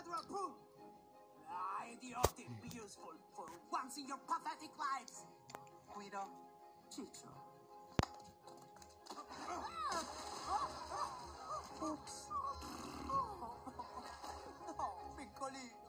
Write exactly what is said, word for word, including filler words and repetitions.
another approve. Ah, idiotic, be useful for once in your pathetic lives. Guido, Ciccio. Oops. No, piccolino.